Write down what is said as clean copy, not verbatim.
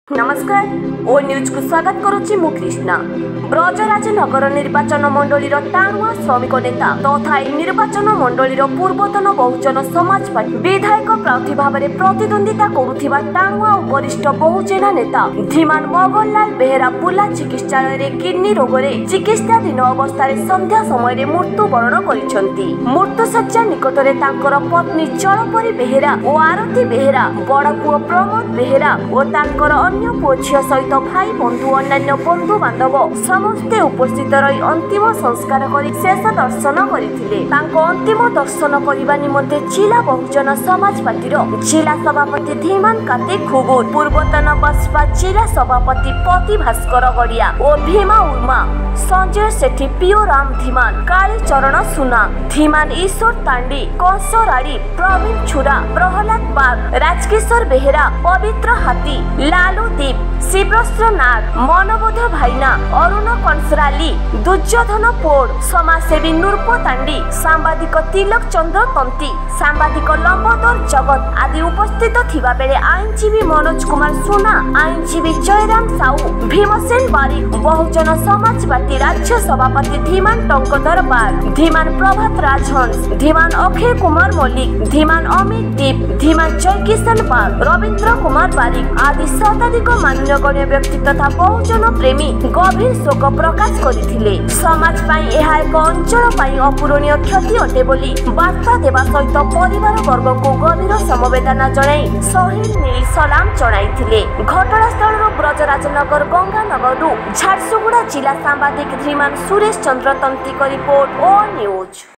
नमस्कार ओ न्यूज को स्वागत करुच्ची मु कृष्णा। ब्रजराजनगर निर्वाचन मंडली टाणुआ श्रमिक नेता तथा निर्वाचन मंडली पूर्वतन बहुजन समाज पार्टी विधायक प्रार्थी भाव में प्रतिद्वंदिता करुथिबा टाणुआ और वरिष्ठ बहुजन नेता धीमान मोगनलाल बेहेरा बुला चिकित्सालय किडनी रोग में चिकित्साधीन अवस्था संध्या समय मृत्युवरण करिसेंती। मृत्युशଯ୍ୟା निकटरे तांकर पत्नी चलपरी बेहेरा और आरती बेहेरा बड़ पुओ प्रमोद बेहेरा और तांकर अन्य पुओ झियो सहित भाई बंधु अन्य बंधु बांधव समस्ते उपस्थित रही अंतिम संस्कार करी शेष दर्शन करथिले। तांको अंतिम दर्शन करबा निमंते जिला बहुजन समाज पार्टी जिला सभापति धीमान काते खुगुर, पूर्वतन बसपा जिला सभापति पति भास्कर गड़िया और भीमा उर्मा, संजय सेठी, पियो राम धीमान, काली चरण सुना, धीमान ईश्वर तांडी, कंसराड़ी, प्रवीण छुरा, प्रहलाद बाग, राजकिशोर बेहेरा, पवित्र हाथी, लालू दीप, शिवरस्त्र नाग, मनबोध भाईना, अरुण कंसराली, दुर्योधन पोड़, समाजसेवी नूरपो तांडी, सांबादिक तिलक चंद्र तंती, सांबादिक लंबोदर जगत आदि उपस्थित थिबा बेले आईनजीवी मनोज कुमार सुना, आईनजीवी जयराम साहू, भीमसेन बारिक, बहुजन समाज पार्टी राज्य सभापति धीमान टंकधर बाग, धीमान प्रभात राजहंस, धीमान अक्षय कुमार मल्लिक, धीमान अमित दीप, धीमान जयकिशन बाग, रवींद्र कुमार बारिक आदि शताधिक मान्यगण्य व्यक्ति तथा बहुजन प्रेमी गभीर शोक प्रकाश करथिले। समाज पाई यह एक अंचल पाई अपूरणीय क्षति अटे बोली वार्ता देवा सहित परिवार वर्ग को गभीर समवेदना जणाई शहीद नील सलाम जणाइथिले। घटनास्थल ब्रजराजनगर गंगानगर झारसुगुड़ा जिला सांबादिक Dhiman Suresh Chandra Tanti report O news.